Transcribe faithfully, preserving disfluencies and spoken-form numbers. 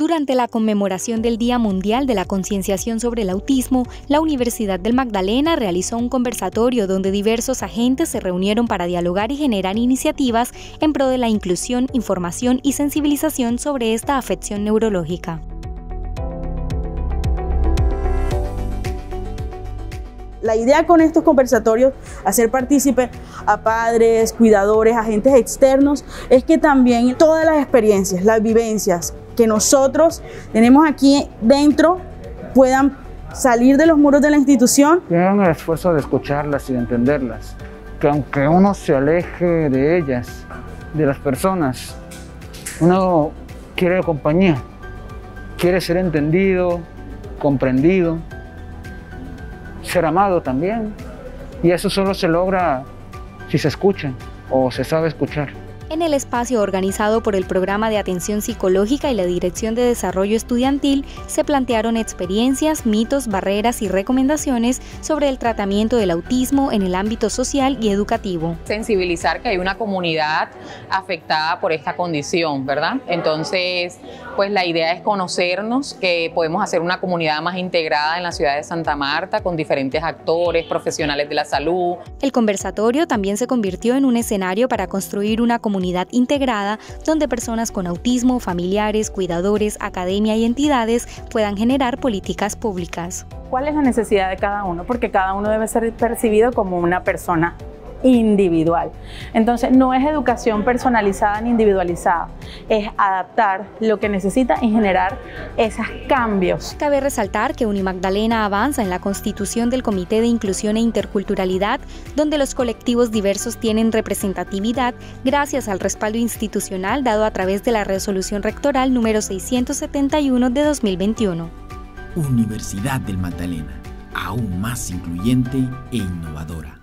Durante la conmemoración del Día Mundial de la Concienciación sobre el Autismo, la Universidad del Magdalena realizó un conversatorio donde diversos agentes se reunieron para dialogar y generar iniciativas en pro de la inclusión, información y sensibilización sobre esta afección neurológica. La idea con estos conversatorios, hacer partícipe a padres, cuidadores, agentes externos, es que también todas las experiencias, las vivencias que nosotros tenemos aquí dentro puedan salir de los muros de la institución. Hagan el esfuerzo de escucharlas y de entenderlas, que aunque uno se aleje de ellas, de las personas, uno quiere compañía, quiere ser entendido, comprendido, ser amado también, y eso solo se logra si se escucha o se sabe escuchar. En el espacio organizado por el Programa de Atención Psicológica y la Dirección de Desarrollo Estudiantil se plantearon experiencias, mitos, barreras y recomendaciones sobre el tratamiento del autismo en el ámbito social y educativo. Sensibilizar que hay una comunidad afectada por esta condición, ¿verdad? Entonces, pues la idea es conocernos, que podemos hacer una comunidad más integrada en la ciudad de Santa Marta con diferentes actores, profesionales de la salud. El conversatorio también se convirtió en un escenario para construir una comunidad integrada donde personas con autismo, familiares, cuidadores, academia y entidades puedan generar políticas públicas. ¿Cuál es la necesidad de cada uno? Porque cada uno debe ser percibido como una persona individual. Entonces no es educación personalizada ni individualizada, es adaptar lo que necesita y generar esos cambios. Cabe resaltar que Unimagdalena avanza en la constitución del Comité de Inclusión e Interculturalidad, donde los colectivos diversos tienen representatividad gracias al respaldo institucional dado a través de la resolución rectoral número seiscientos setenta y uno de dos mil veintiuno. Universidad del Magdalena, aún más incluyente e innovadora.